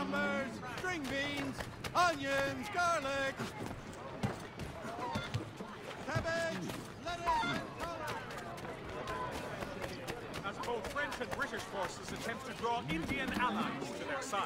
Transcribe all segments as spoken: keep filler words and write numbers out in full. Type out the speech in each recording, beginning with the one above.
cucumbers, string beans, onions, garlic, cabbage, lettuce, and collard. As both French and British forces attempt to draw Indian allies to their side.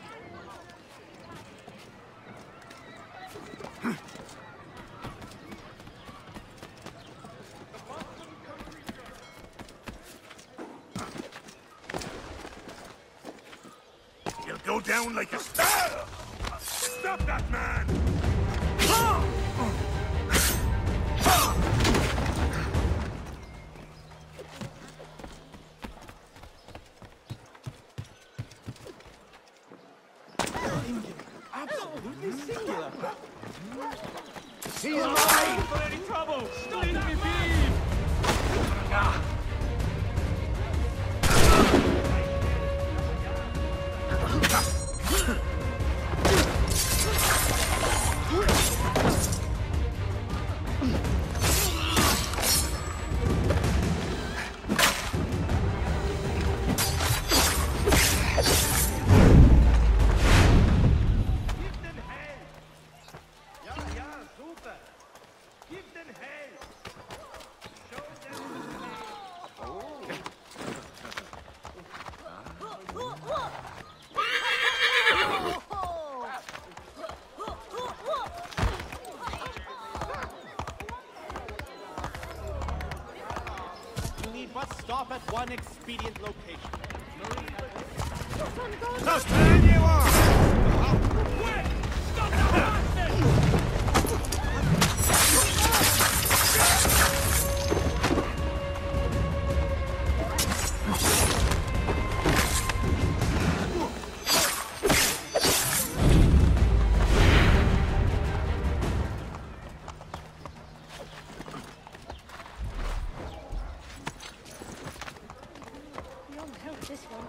He'll go down like a star! Stop that man! Absolutely singular. He's alive! For any trouble! Stop that man! Stop at one expedient location. Look, man, you are! Quick! Stop that nonsense! This one.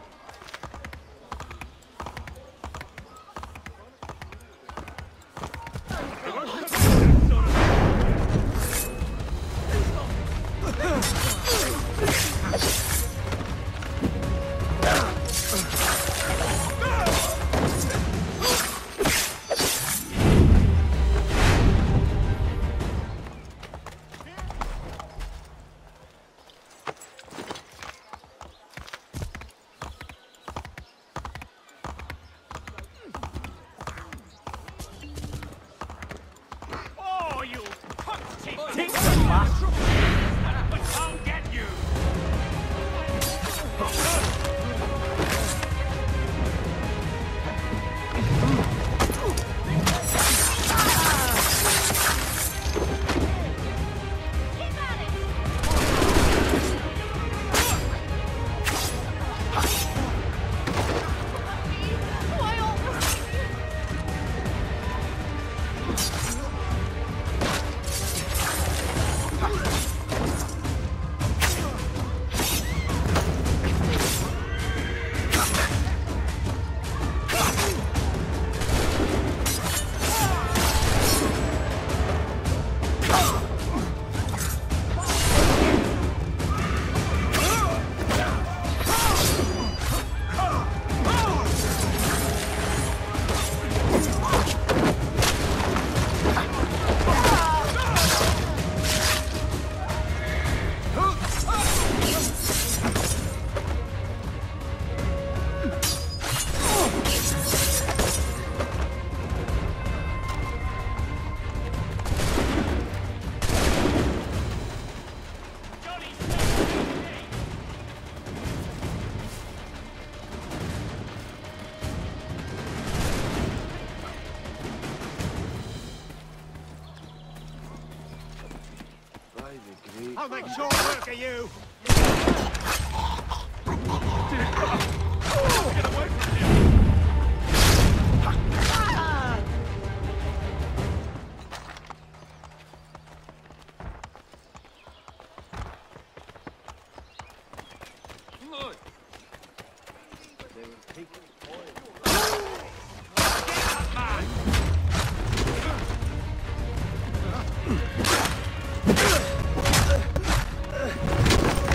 I'll make short work of you! Get away from him! Look! They will take oil. Get that man! Uh.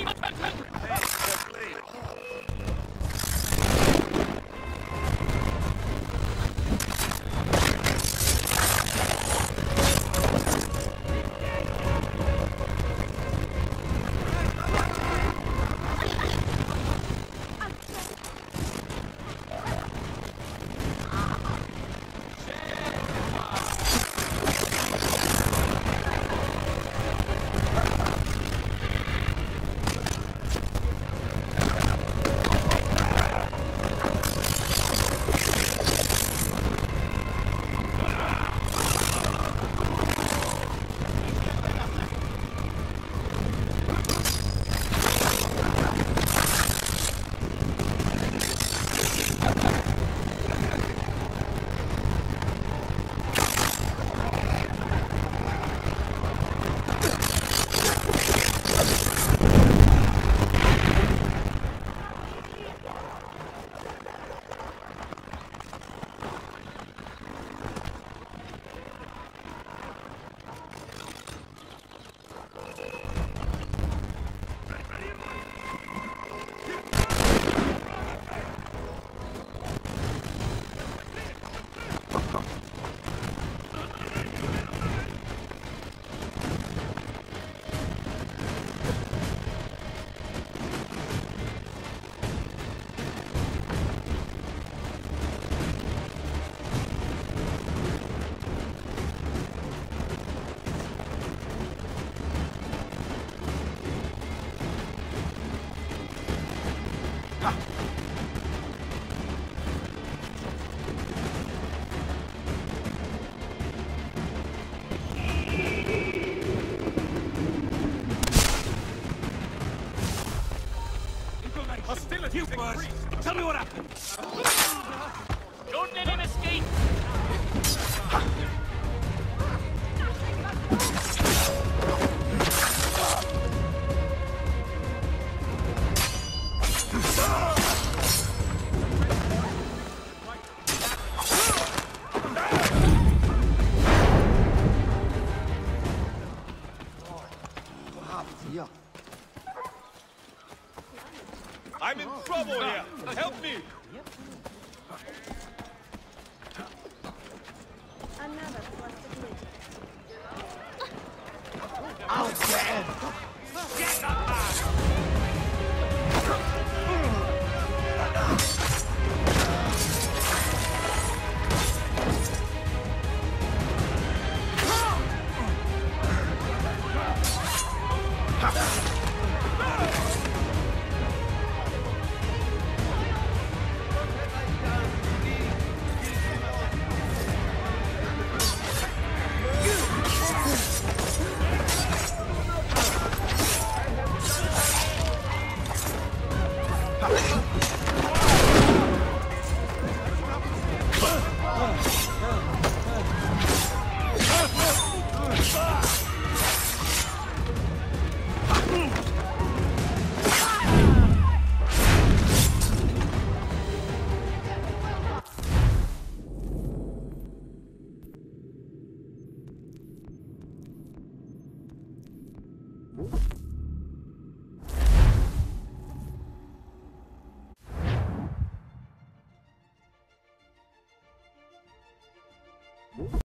Hostility increased. Tell me what happened. Don't let him escape. I'm in trouble here. Help me. Another plastic lid. Out there! Get up, man.